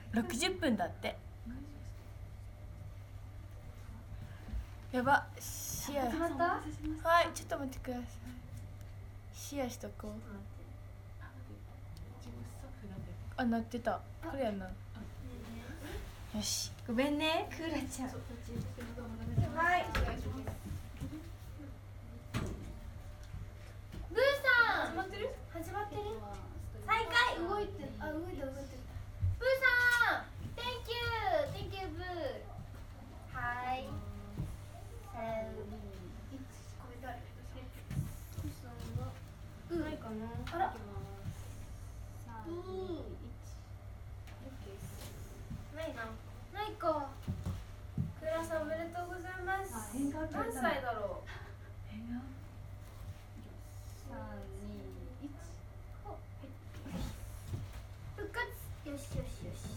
60分だって。やば、シェア。 始まった？ はい、ちょっと待ってください。シェアしとこう。あ、鳴ってた。これやな。よし、ごめんね、クーラちゃん。はい。 ブーさん。 始まってる？ 始まってる？再開。動いてる。あ、動いてる。ブーさん。Thank you、ブー。はい。 ないかな。 あら。ないな。ないか。クーラさんおめでとうございます。何歳だろう。復活。よしよしよし。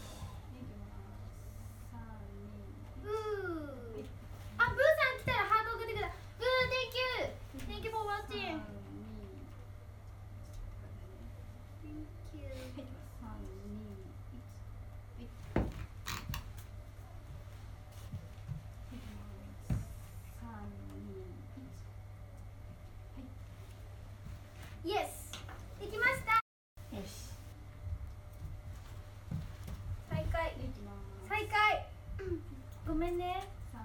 ブー。あ、ブーさん来たらハート送ってください。ブー、Thank you for watching。イエス、できました。 よし。 再開。再開。ごめんね。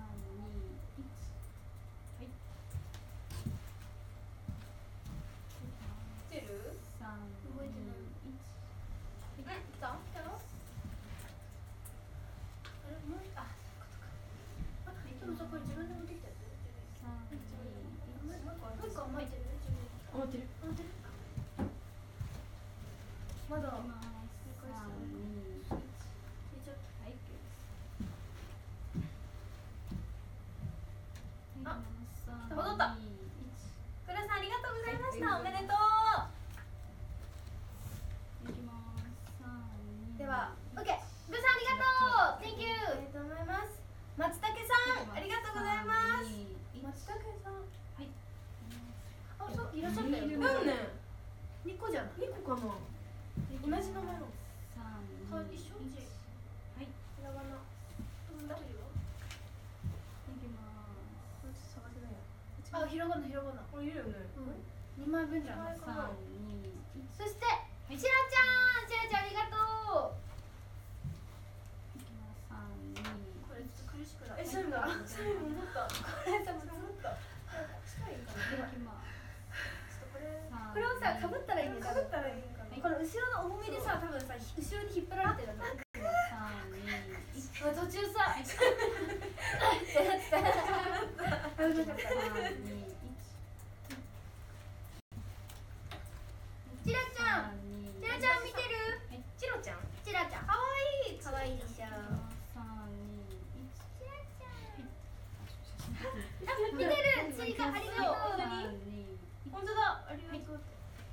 来てる？動いてない。来た？あれ、もう、あ、そっか。でもさ、これ自分で持ってきたやつ。もう一個巻いてる？ 終わってる。 まだ。戻った。クラさんありがとうございました。おめでとう。では、オッケー。ブーさんありがとう。Thank you。ありがとうございます。松竹さんありがとうございます。松竹さん。はい。あ、そういらっしゃったよ。 なんね。 2個じゃない？ 2個かな。同じ名前の。 一緒？はい。ひらがな。あ、ひらがな。これいるよね。2枚分じゃない？そして、ちらちゃんありがとう。これちょっと苦しくない？ サイム思った。 これさ、思った。 近いかな。 これをさ、かぶったらいいんだよ。この後ろの重みでさ、多分さ、後ろに引っ張られてるんだ。途中さ、ってなってた。危なかった。ちらちゃん見てる？ちらちゃん、かわいいでしょ。見てる、追加ありがとう。本当だ、ありがとう。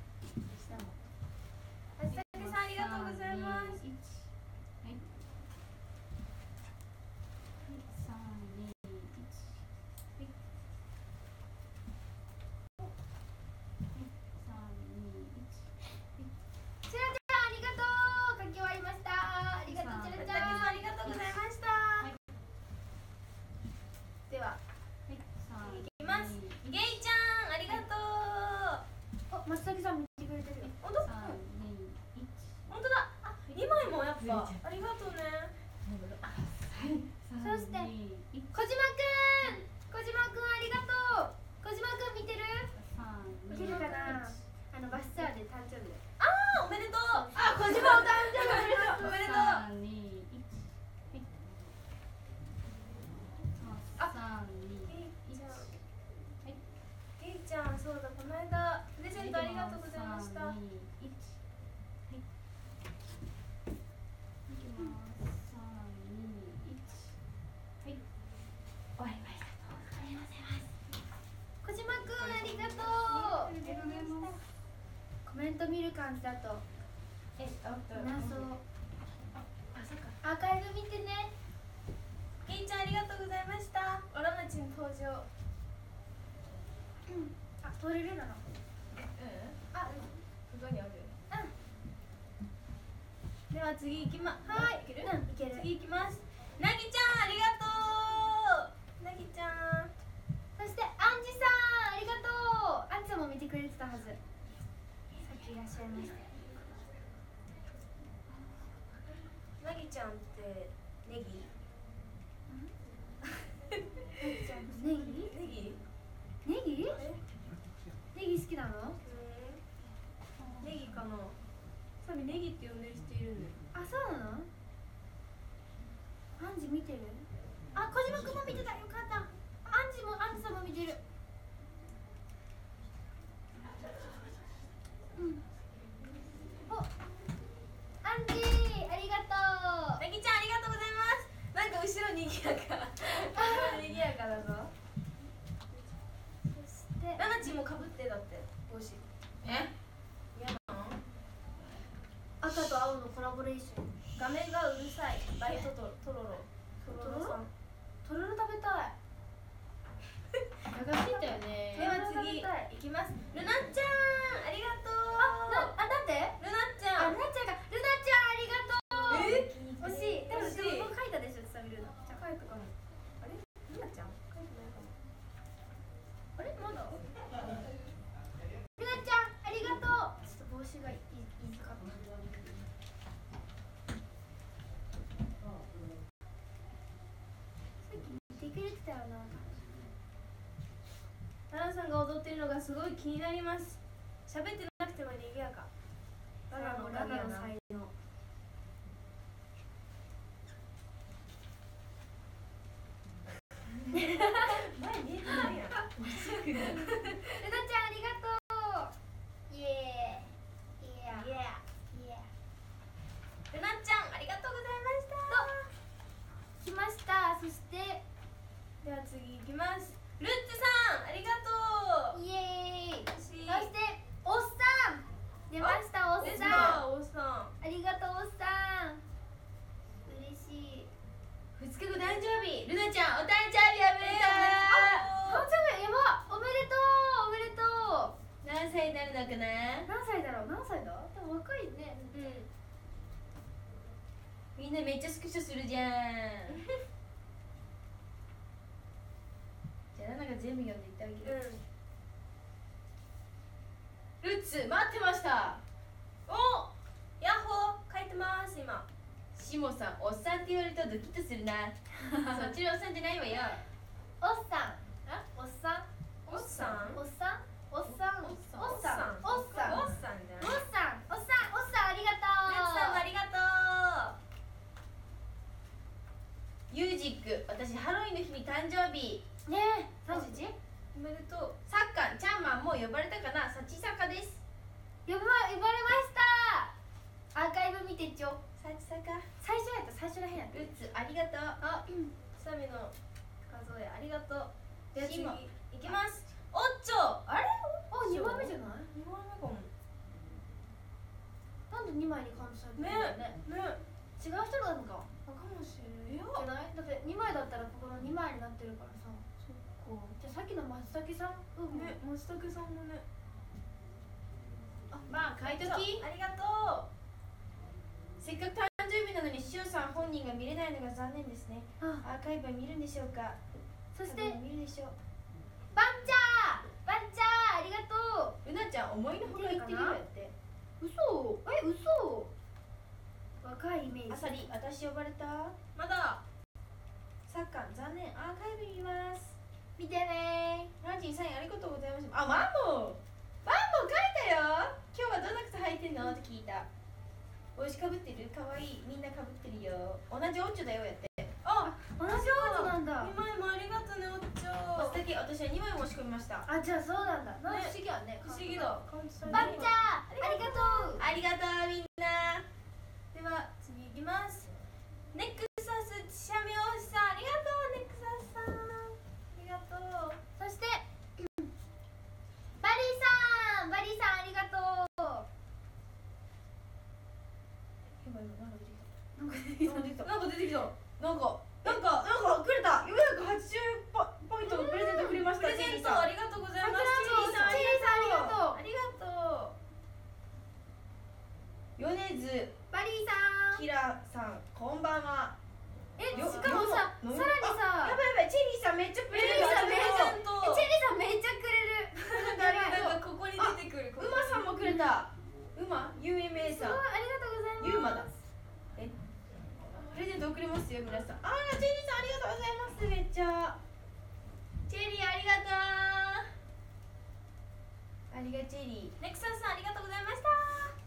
あさきさんありがとうございます。ちらちゃんありがとう。書き終わりました。ありがとうちらちゃん。ありがとうございました。では、いきます。ゲイちゃんありがとう。松崎さん見てくれてるよ。本当だ。あ、2枚もやっぱありがとうね。そして小島くんありがとう。小島くん見てる？見てるかな。バスツアーで誕生日で。あー、おめでとう。あ、小島お誕生日おめでとう。ゲイちゃん、そうだ、この間プレゼントありがとうございました。小島くんありがとう。コメント見る感じだとなそう。アーカイブ見てね。ゲイちゃんありがとうございました。オラマチの登場。あ、通れるなの。あ、 ここにある。 では続次行きまはいいける、 うんいける。 次行きます。なぎちゃんありがとう。なぎちゃんそしてアンジさんありがとう。アンジさんも見てくれてたはず。さっきいらっしゃいました。 なぎちゃんってネギアンジちゃんネギ？ ネギネギ？ えネギ好きなの？ ネギかな。サミネギって呼んでる人いるんだよ。 あ、そうなの？アンジ見てる？あ、小島くんも見てた。よかった。アンジさんも見てる。うん。お、アンジありがとう。 なぎちゃんありがとうございます。なんか後ろにぎやか後ろにぎやかだぞ。 そしてラナチもかぶってだって帽子。え嫌なの？ 赤と青のコラボレーション。 画面がうるさい。バイトとトロロさん。 とろろ食べたい。 流してたよね。では次いきます。ルナちゃんありがとう。 なんで？ ルナちゃん。 ルナちゃんありがとう。惜しい。でも惜しい書いたでしょ、ちさみるの。 じゃあ書いたかも。あれ？ルナちゃん書いてないかも。 あれまだ？ルナちゃんありがとう。ちょっと帽子がいいかった。さっき見てくれてたよな。 ラナさんが踊ってるのがすごい気になります。喋ってなくても賑やか。ラナの才能。前見えてないやん。 ルナちゃんありがとう。イエーイ。イエーイ。イエーイ。 ルナちゃんありがとうございました。 来ました。そしてでは次いきます。ルッツさんありがとう。 イエーイ。そししておっさん出ました。おっですさんかおっさん。 ありがとう。おっさん嬉しい。 2日後誕生日。ルナちゃんお誕生日おめでと誕生日やば。おめでとう。おめでとう。 う。何歳になるのかな。 何歳だろう。何歳だ？でも若いね。 みんなめっちゃスクショするじゃん。じゃあラナが全部読んでいってあげる。ルッツ待ってました。おヤッホー書いてます今。シモさんおっさんって言われるとドキッとするな。そっちのおっさんじゃないわよ。 おっさん。おっさん。 おっさんおっさん。おっさん。おっさん。おっさん。 おっさんじゃない。 おっさん。おっさん。おっさんありがとう。 ルッツさんもありがとう。ユージック私ハロウィンの日に誕生日。 ねえ、31？ おめでとう。サッカーチャンマンもう呼ばれたかな。サチサカです。 呼ばれました。アーカイブ見てちょ。 サチサカ。 最初やった。最初らへんやった。 ルッツありがとう。 あ、 サミの数えありがとう。では次シモいきます。オッチョあれあ、2枚目じゃない？ 2枚目かも。 なんで2枚にカウントされてるねんだよね。違う人なのか。 かもしれない。 じゃない？だって2枚だったらここの2枚になってるからさ。 そっか。 じゃあさっきの松茸さん、 ね、松茸さんもね。 まあ書いとき。 ありがとう。せっかく誕生日なのにしおさん本人が見れないのが残念ですね。アーカイブは見るんでしょうか。 そして見るでしょう。 バンチャーありがとう。 ルナちゃん思いのほか言ってるよやって。 嘘？嘘？若いイメージ。 あさり私呼ばれた。まだ。サッカー残念。アーカイブ見ます。 見てねランチンサインありがとうございます。あ、マンモ書いたよ。今日はどんな靴履いてんのって聞いた。帽子かぶってる？かわいい。みんなかぶってるよ。同じオッチョだよやって。あ、 同じオッチョなんだ。 2枚もありがとうねオッチョ。私は2枚申し込みました。 あ、じゃあそうなんだ。なんか不思議やね。 不思議だ。 バンチャーありがとう。 ありがとうみんな。では次いきます。ネクサスチシャミオシさんありがとう。ネクサスさんありがとう。 そしてバリーさんありがとう。 なんか出てきた。なんかくれた。480ポイントのプレゼントくれました。プレゼントありがとうございます。 チリーさんありがとう。 ありがとう。米津バリーさんキラさんこんばんは。 しかもさ、さらにさ、 やばいやばい、チェリーさんめっちゃプレゼント。 チェリーさんめっちゃくれる。 なんかここに出てくる。 馬さんもくれた。馬、UMA すごい、 さん。 ありがとうございます。 ユーマだ。プレゼント送りますよ皆さん。あら、チェリーさんありがとうございます。めっちゃ。チェリーありがとう。ありがチェリー。 ネクサスさんありがとうございました。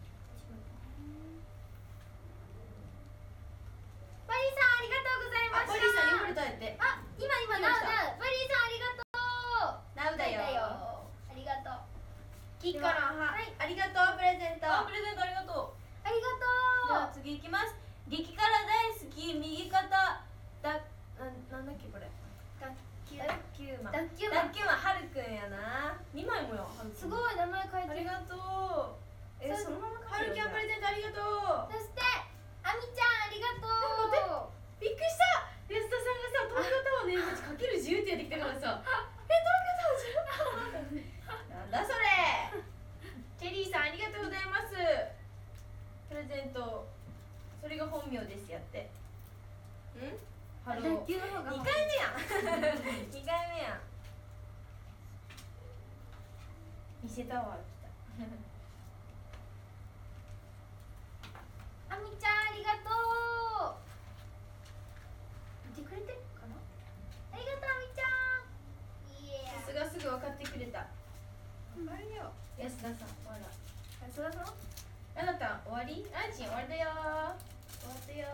バリーさんありがとうございました。 バリーさん呼ばれたんやって。 あ、今ナウバリーさんありがとう。 ナウだよ。 ありがとう。 キッコロンは、 はいありがとうプレゼント。 プレゼントありがとう。 ありではがとう。 次いきます。激辛大好き右肩なんだっけこれ。 卓球ダッキューマン。 ダッキューマンダッキューマンはるくんやな。2枚もよ。 すごい名前書いてる。 ありがとう。そのままはるきゃんプレゼントありがとう。 そしてあみちゃんありがとう。 びっくりした。安田さんがさ、東京タワーの絵文字かける10ってやってきたからさ、東京タワー10なんだそれ。チェリーさんありがとうございます。プレゼント、それが本名ですやって。ハロー。 卓球の方が 2回目やん。2回目やん。 見せたわ来た。 あみちゃんありがとう。見てくれてるかな。ありがとうあみちゃん。 さすがすぐ分かってくれた。あれよ。安田さん、ほら。 安田さん。 あなた終わり？あんちん終わりだよ。終わったよ。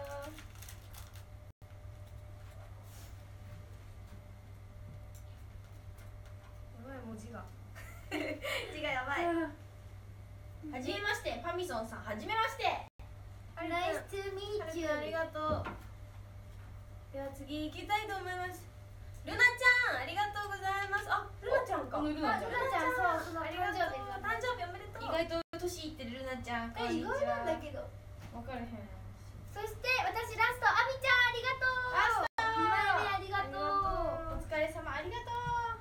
やばい文字が。字がやばい。 はじめまして、パミソンさん、はじめまして。 Nice to meet はる you。 くんありがとう。では次行きたいと思います。ルナちゃんありがとうございます。あ、ルナちゃんか。 ルナちゃん。 ルナちゃんそう、そのありがとう。誕生日おめでとう。 意外と年いってるルナちゃん。こん意にちは外なんだけど。 分からへん。 そして私ラストあみちゃんありがとう。2枚目ありがとう。 お疲れ様ありがとう。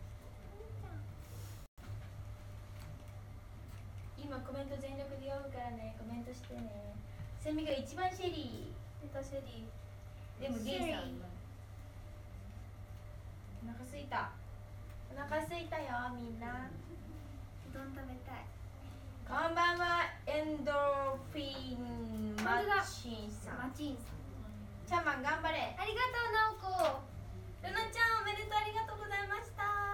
今コメント全力で読むからね、コメントしてね。セミが一番シェリー。 出たシェリー。 でもゲイさんシェリー。 お腹すいた。お腹すいたよみんな。 うどん食べたい。 こんばんは、エンドフィンマチンさん。 マチンさん。 チャンマン頑張れ。 ありがとうなおこ。 ルナちゃんおめでとうありがとうございました。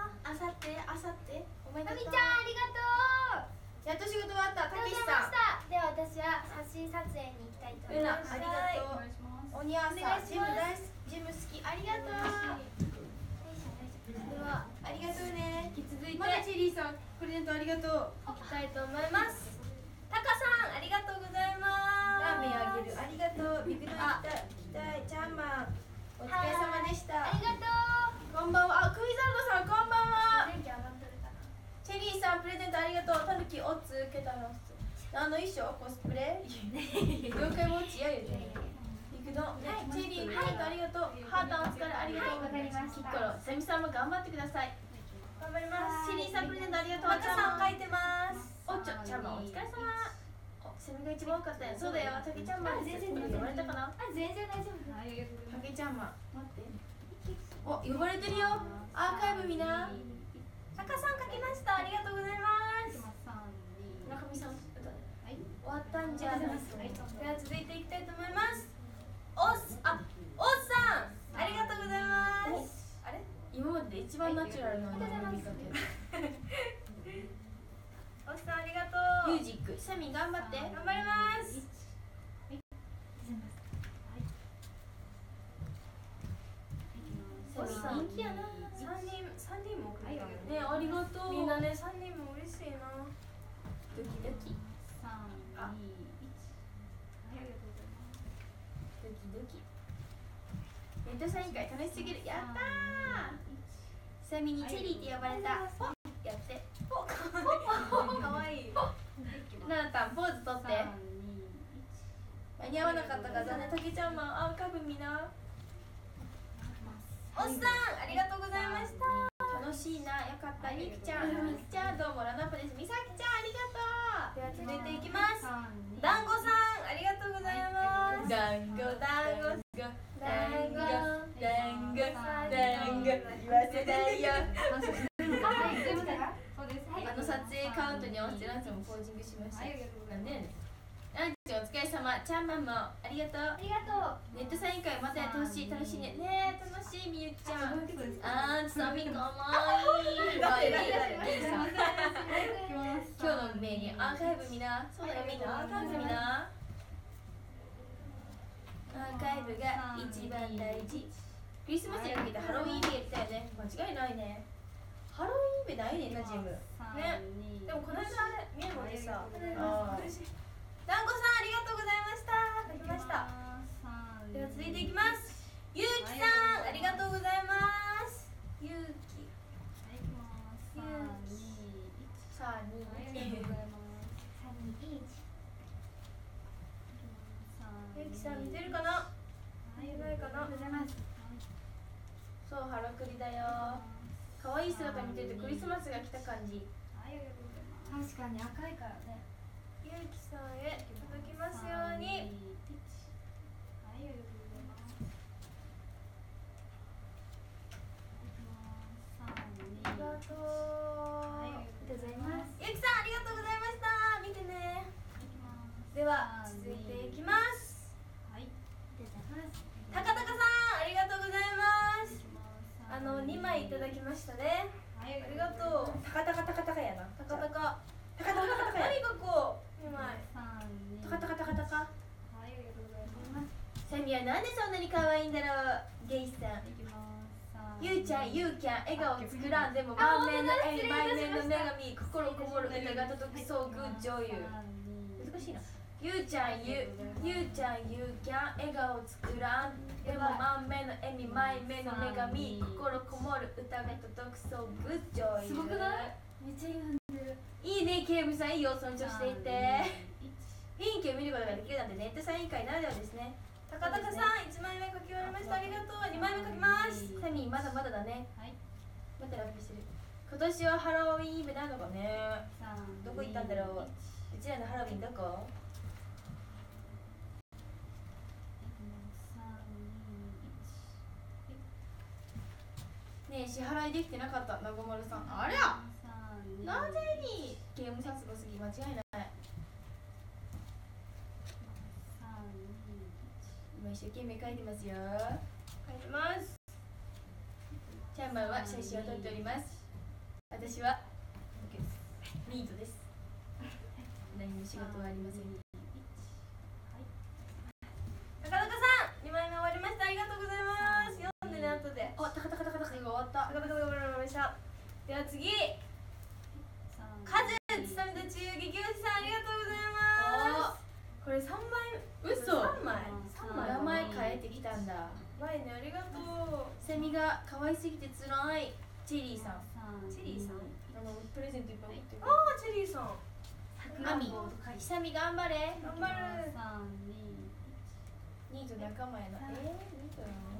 あさっておめでとう。 あみちゃんありがとう。 やっと仕事終わった。たけしありがとうございさん。 ました。では私は写真撮影に行きたいと思いルナます。 ありがとう。おにゃんさん、ジム大好き、ジム好き、ありがとう。では、ありがとうね。 引き続いてまだチェリーさん、プレゼントありがとう。 行きたいと思います。タカさんありがとうございます。 ラーメンあげる、ありがとう。ビクド行きたい、チャンマン。お疲れ様でした。 ありがとう。 こんばんは、あ、クイザードさん、こんばんは。 電気上がってるかな。 チェリーさん、プレゼントありがとう。たぬき、おつ、けたらす。あの衣装、コスプレ。妖怪ウォッチやよね。ビクド、ね、チェリー、ハートありがとう。ハートお疲れ、ありがとう。 はいわかりましたキッコロ、セミさんも頑張ってください。頑張ります。チェリーさん、プレゼントありがとう。 タカさん書いてます。 おっちょ、ちゃんまん、お疲れ様。お、セミが一番多かったよ。そうだよ、たけちゃんまん。 全然呼ばれたかな。 全然大丈夫。 たけちゃんまん。待って。お、呼ばれてるよ。アーカイブ見な。 タカさん書きました。ありがとうございます。 村上さん、終わったんじゃ。 では続いていきたいと思います。オスさんありがとうございます。あれ？ 今までで一番ナチュラルな名前見かけ。 オスさんありがとう。 ミュージック、セミ頑張って。 頑張ります。 セミ人気やな。 三人も送ったよね、ありがとう。 みんなね、3人も嬉しいな。 ドキドキ。ドキドキ。レントサイン会楽しすぎる。やったー。セミにチェリーって呼ばれた。やって。 かわいい。 ななたんポーズとって。間に合わなかったから残念。たけちゃんマン、アーカイブ見な。 オスさんありがとうございました。 楽しいな、よかった。みきちゃん、みきちゃん、どうもラナップです。みさきちゃん、ありがとう。 では続いていきます。団子さんありがとうございます。 団子団子団子団子団子言わせないよ。あの撮影カウントに合わせてランちゃんもポージングしました。なんでやねん。ランちゃんお疲れ様。ちゃんまんもありがとう。 ありがとう。 ネットサイン会またやってほしい。楽しいね。ねえ楽しいみゆちゃん。あーサミかわいい。かわいい。さん。今日のメニューアーカイブ見な。そうだよみんなアーカイブ見な。アーカイブが一番大事。クリスマスにかけてハロウィーンイベやりたいよね。間違いないね。ハロウィーンイベないねんなジム。ね。でもこの間見るのでさ。ああ。団子さんありがとうございました。書きました。では続いていきます。ゆうきさんありがとうございます。ゆうき。さあ2。ゆうきさん見てるかな？見てないかな？そうハロクリだよ。可愛い姿見ててクリスマスが来た感じ。 確かに赤いからね。 ゆうきさんへ届きますように。ありがとう。 ございます。 ゆきさんありがとうございました。見てね。では続いていきます。たかたかさんありがとうございます。2枚いただきましたね。ありがとう。たかたかたかたかやな。たかたか。たかたかたかたかや。何がこう2枚。たかたかたかたか。サミはなんでそんなに可愛いんだろう。ゲイさん。ゆうちゃん、ゆうきゃん、笑顔作らんでも満面の笑み、満面の女神、心こもる歌が届きそう、グッ女優。難しいな。ゆうちゃん、ゆうきゃん、笑顔作らんでも満面の笑み、満面の女神、心こもる歌が届くそう、グッ女優。 すごくない？めっちゃ読んでる。 いいね、ケイブさん、いいよ、尊重していて。雰囲気を見ることができるなんてネットサイン会ならではですね。たかたかさん、1枚目書き終わりました。ありがとう。2枚目書きます。サミー、まだまだだね。またラップしてる。今年はハロウィーンイブなのかね。どこ行ったんだろう。うちらのハロウィンどこ？ねえ、支払いできてなかった、なごまるさん。ありゃなぜにゲームさすごすぎ、間違いない。今一生懸命書いてますよ。書いてます。チャンマンは写真を撮っております。私はニートです。何も仕事はありません。たかたかさん、2枚目終わりました。ありがとうございます。読んでね、後で。あ、たかたかたかたかが終わった。たかたかたか終わりました。では次、カズつさみとちゆ激推しさん、ありがとうございます。これ3枚目。嘘。3枚。名前変えてきたんだ。前ね、ありがとう。セミが可愛すぎてつらい。チェリーさん。チェリーさん。プレゼントいっぱい持ってる。ああ、チェリーさん。アミ。ひさみ頑張れ。頑張る。ニート仲間やな。ニートなの？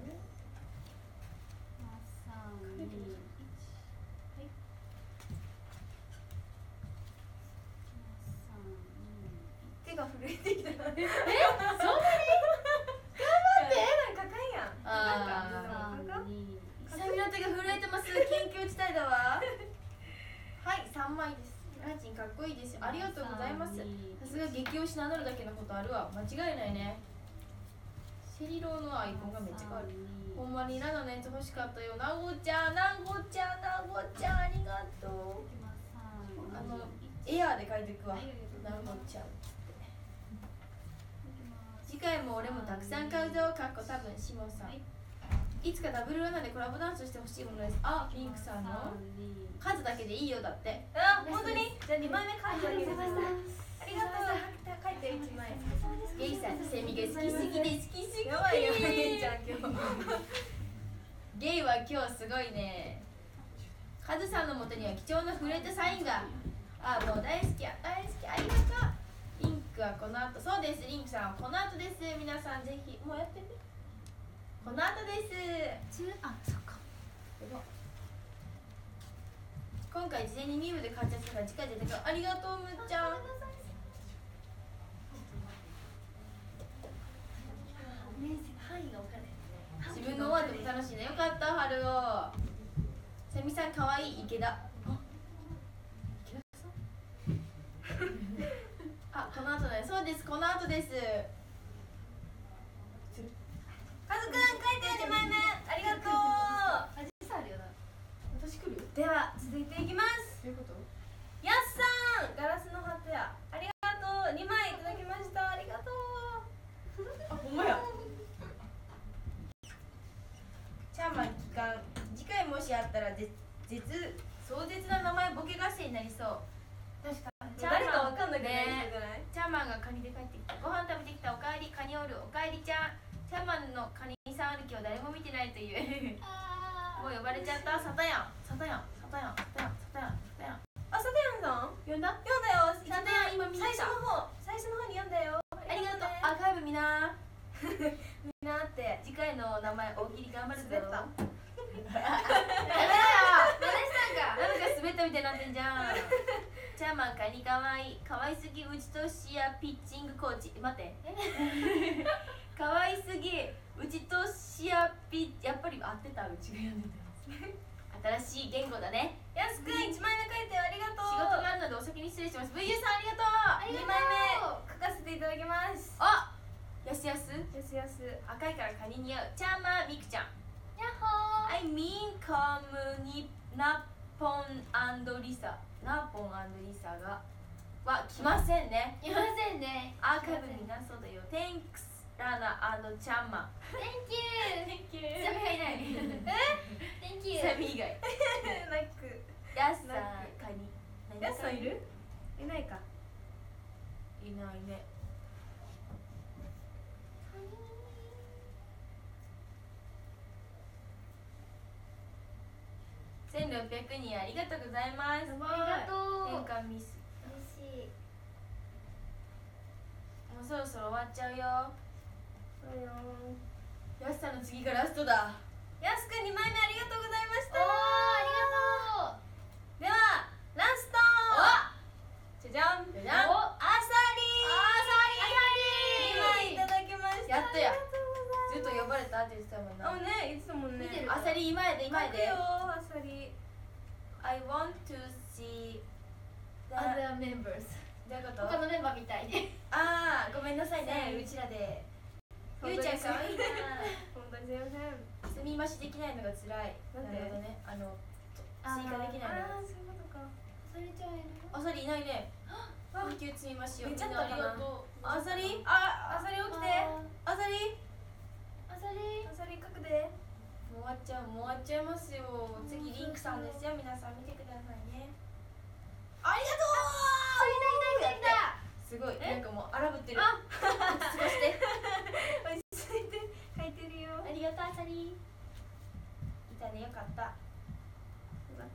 手が震えてきた。そんなに？頑張って。なんかかんやん。ああ。ひさみの手が震えてます。緊急事態だわ。はい、3枚です。ランチンかっこいいです。ありがとうございます。さすが激推し名乗るだけのことあるわ。間違いないね。セリローのアイコンがめっちゃ変わる。ほんまにラナのやつ欲しかったよ。なごちゃん、なごちゃん、なごちゃん、ありがとう。エアーで書いていくわ。なごちゃん。次回も俺もたくさん買うぞ。かっこ多分シモさん。いつかダブルラナでコラボダンスしてほしいものです。あ、ピンクさんの数だけでいいよだって。あ、本当に？じゃあ2枚目書いてあげる。ありがとう。書いて1枚。ゲイさん、セミが好きすぎて好きすぎて。やばいよ、ゲイちゃん今日。ゲイは今日すごいね。カズさんのもとには貴重な触れたサインが。あ、もう大好きや、大好き、ありがとう。リンクはこの後、そうです、リンクさんはこの後です。皆さんぜひ、もうやってみ。この後です。 あ、そっか。 今回事前にミームで買っちゃったから直で出てくる。ありがとうむっちゃん。 楽しいね。よかった、春を。セミさんかわいい。池田。池田さんあ、この後ね。そうです、この後です。 カズくん書いてよ2枚目ありがとう。 あ、時差あるよな。 私来る？ では続いていきます。 どういうこと？ やすさんガラスのハートやありがとう。2枚いただきました。ありがとう。 あ、ほんまや。チャーマン期間。次回もしあったら壮絶な名前ボケ合戦になりそう。 確かに。 誰かわかんなくなりそうじゃない？ チャーマンがカニで帰ってきた。ご飯食べてきた。おかえりカニおる。おかえりちゃん。チャーマンのカニさん歩きを誰も見てないというもう呼ばれちゃった。サタヤンサタヤンサタヤンサタヤンサタヤンサタヤン。 あ、サテヤンさん呼んだ？ 読んだよ。 サタヤン今見た。 最初の方に読んだよ。 ありがとう。アーカイブ見な。 みんなって次回の名前大喜利頑張るぞ。 滑った？ やだよ。なんか滑ったみたいになってんじゃん。チャーマンカニかわいい。かわいすぎ打ち通しやピッチングコーチ。待ってかわいすぎ打ち通しややっぱり合ってた。うちが読んでた新しい言語だね。 やすくん1枚目書いてよ。ありがと仕う。 事があるのでお先に失礼します。VU さんありがとう。 2枚目書かせていただきます。 あ、やすやすやすやす。 赤いからカニ似合う。チャーマンみくちゃん。 やっほー。 I mean comeにナポン&リサ。ナポン&リサがは来ませんね。 いませんね。 アーカイブ見なそうだよ。Thanks ラナ&チャンマン。 Thank you。セミがいない。Thank you。 セミ以外。 ナック。 やすさんカニ。 やすさんいる？いないか。 いないね。1600人ありがとうございます。 ありがとう。 変換ミス。 嬉しい。 もうそろそろ終わっちゃうよ。 そうよ。 やすさんの次がラストだ。 やすくん2枚目ありがとうございましおー、 た。 ありがとう。 ではラスト。じゃじゃん。 じゃじゃん。 あさり。2枚いただきました。 やっとやありがとうございます。 ずっと呼ばれたって言ってたもんな。 あね、いつもんね。 見てるあさり今やで今やで。 書くよあさり。 I want to see the Other members。 どういうこと？ 他のメンバーみたいで。 あーごめんなさいね、うちらで。ゆうちゃんかわいいな。 本当にすいません。 積み増しできないのが辛い。 なんでるほどね。追加できないのが。 ああ、そういうことか。 それちゃんいる。 あさりいないね。緊急積み増しを。 めっちゃあったかなみんなありがとう。あさり？ あさり起きて。 あさり？ あさり。 あさり書くで。 もう終わっちゃう、もう終わっちゃいますよ。次リンクさんですよ。皆さん見てくださいね。ありがとう。 いたいたいたいた。 すごい、なんかもう荒ぶってる。落ち着かして。 落ち着いて書いてるよ。 ありがとう、あさり。いたね、よかった。よかった。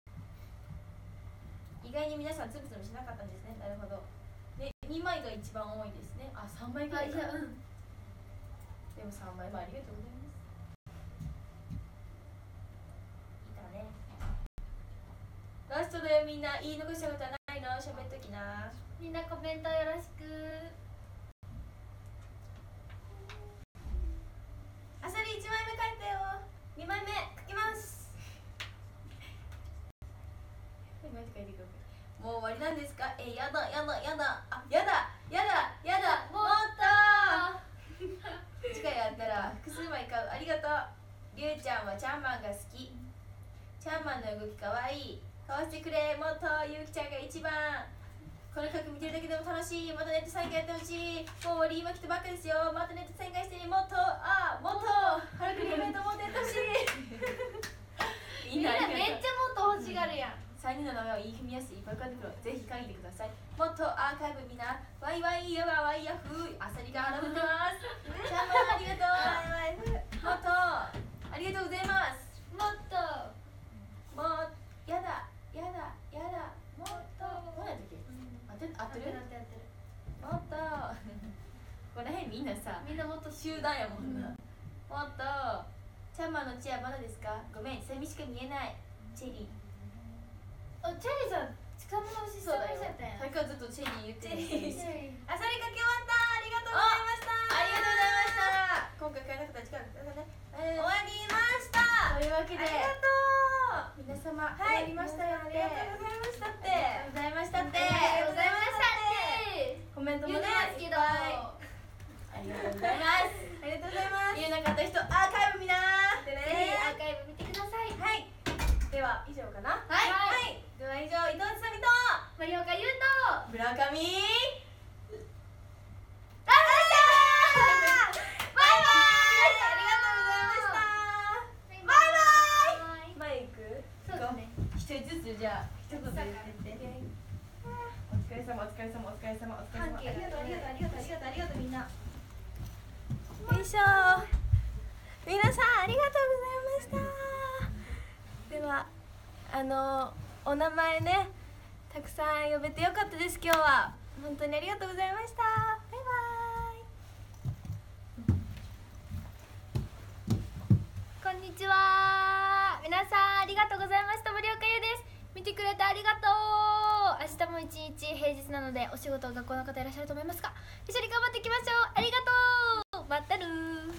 意外に皆さんつぶつぶしなかったんですね。なるほど。で、2枚が一番多いですね。あ、3枚ぐらいか。でも3枚もありがとうございます。いたね。ラストだよ、みんな。言い残したことはないの？喋っときな。 みんなコメントよろしく。 あさり1枚目書いてよ。2枚目書きます。 もう終わりなんですか？やだやだやだ。あ、やだやだやだ。もっと次回やったら複数枚買う。ありがとう。りゅうちゃんはチャーマンが好き。チャーマンの動きかわいい。買わせてくれ。もっとゆうきちゃんが一番。この曲見てるだけでも楽しい。またネット再開やってほしい。もうリーマ来てばっかですよ。またネット再開してね。もっともっとハルクリーメントもっとやってほしい。 みんなめっちゃもっと欲しがるやん。 3人の名前を言い踏みやすいいっぱい書いてくる。ぜひ書いてください。もっとアーカイブみんなワイワイヤワワイヤフー。あさりが荒ぶってますチャーマンありがとう。もっとありがとうございます。 もっと。 もうやだやだやだ。もっと何やったっけ？合ってる？もっとこの辺みんなさ、 みんなもっと集団やもんな。もっとチャーマンのチェアまだですか？ごめん、セミしか見えない。チェリー。 あ、チェリーさん近場のしそうだよ。 さっきからずっとチェリー言ってる。 あさり書き終わった。ありがとうございました。 ありがとうございました。今回買えなかったら力くださいね。 終わります。 けでありがとう。 皆様はい、 終わりましたよって、 ありがとうございましたって。 ありがとうございましたってありがとうございましたってコメントもね言うてますけど、 いっぱいありがとうございますありがとうございます。 言えなかった人アーカイブ見なーってぜひねアーカイブ見てください。 はい。では以上かな。 はいはい。では以上伊藤千美と森岡優斗、 村上ラブでした。バイバイ。ありがとうございました。バイバイ。マイク。 そうですね。 一人ずつじゃあ一言言ってってお疲れ様お疲れ様お疲れ様お疲れ様ありがとうありがとうありがとうありがとうありがとうみんな。 よいしょ皆さんありがとうございましたではお名前ねたくさん呼べてよかったです今日は本当にありがとうございましたバイバイこんにちは。皆さんありがとうございました。森岡優です。見てくれてありがとう。明日も一日平日なのでお仕事学校の方いらっしゃると思いますが、一緒に頑張っていきましょう。ありがとう。またるー。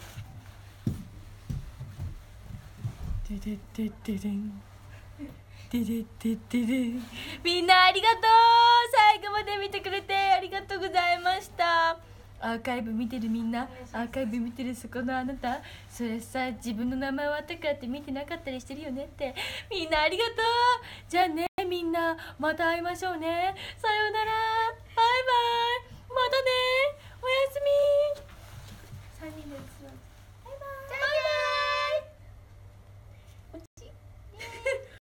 でででででんでででででんみんなありがとう最後まで見てくれてありがとうございましたアーカイブ見てるみんなアーカイブ見てるそこのあなたそれさ自分の名前終わったからって見てなかったりしてるよねってみんなありがとうじゃあねみんなまた会いましょうねさようならバイバイまたねおやすみ3人で座って